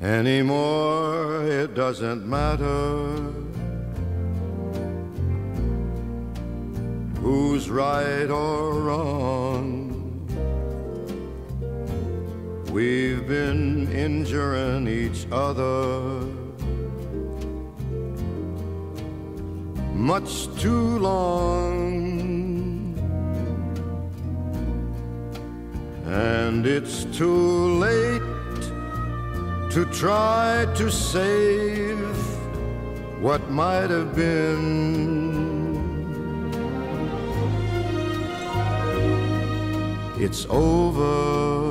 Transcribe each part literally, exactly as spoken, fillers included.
Anymore, it doesn't matter who's right or wrong. We've been injuring each other much too long, and it's too late to try to save what might have been. It's over.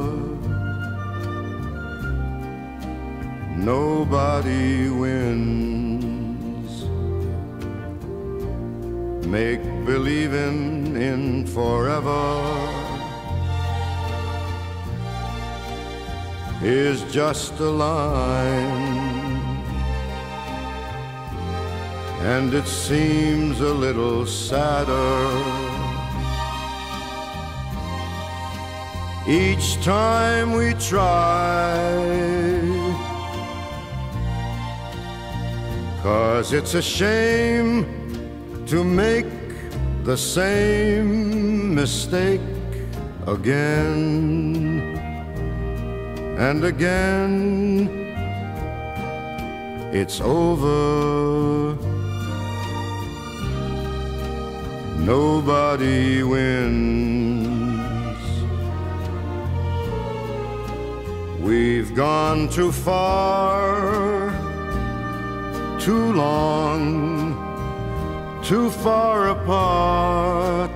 Nobody wins. Make believing in forever is just a line, and it seems a little sadder each time we try, 'cause it's a shame to make the same mistake again and again. It's over. Nobody wins. We've gone too far, too long, too far apart.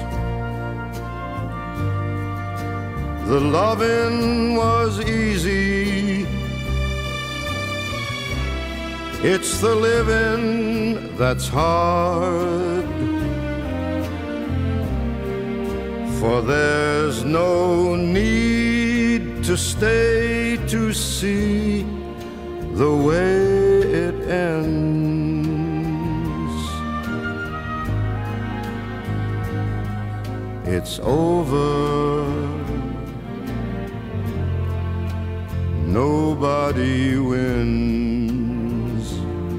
The loving was easy, it's the living that's hard. For there's no need to stay to see the way it ends. It's over. Nobody wins.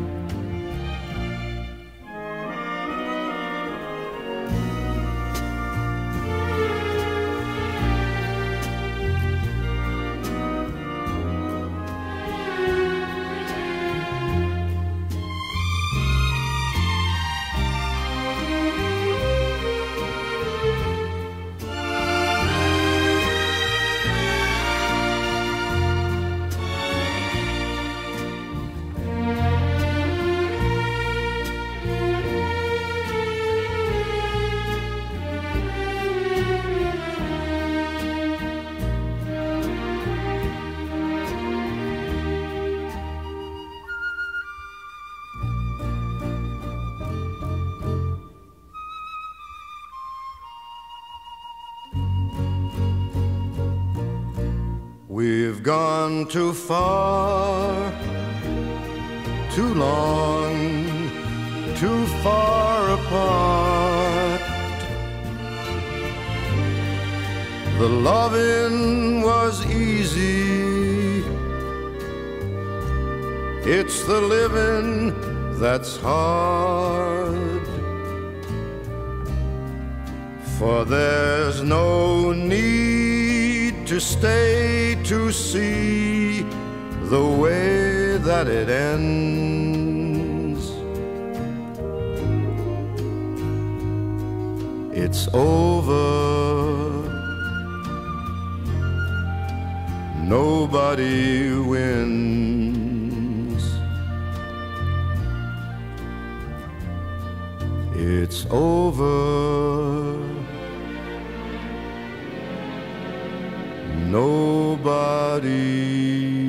We've gone too far, too long, too far apart. The loving was easy, it's the living that's hard. For there's no need to stay to see the way that it ends. It's over. Nobody wins. It's over. Nobody